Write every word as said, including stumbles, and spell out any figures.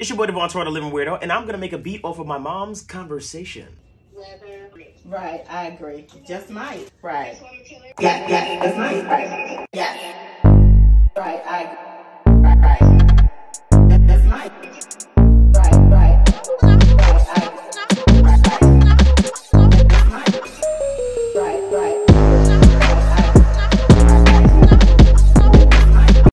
It's your boy Devon Toronto, Living Weirdo, and I'm gonna make a beat off of my mom's conversation. Right, I agree. Just might. Right. Yeah, yeah, just might. Right. Yeah. Right, I agree.